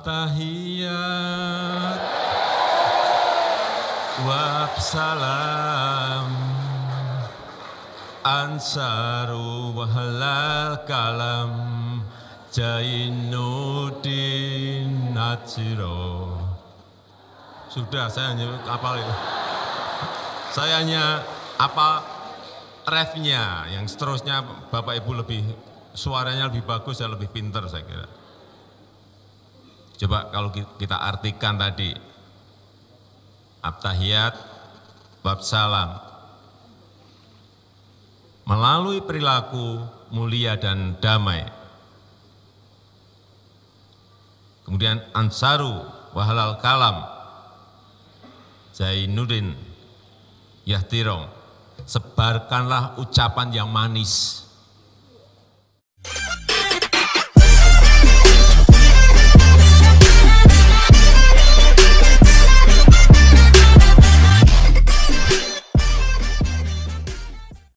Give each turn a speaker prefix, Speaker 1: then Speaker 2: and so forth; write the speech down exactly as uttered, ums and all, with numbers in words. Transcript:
Speaker 1: Abtahiyat Wabsalam Ansaru wahalal kalam Jainuddin Najiro. Sudah, saya hanya apal itu. Saya hanya apal refnya, yang seterusnya Bapak Ibu lebih, suaranya lebih bagus dan lebih pinter saya kira. Coba kalau kita artikan tadi, Abtahiyat bab salam, melalui perilaku mulia dan damai. Kemudian Ansaru wahalal kalam, Zainuddin Yahtirom, sebarkanlah ucapan yang manis.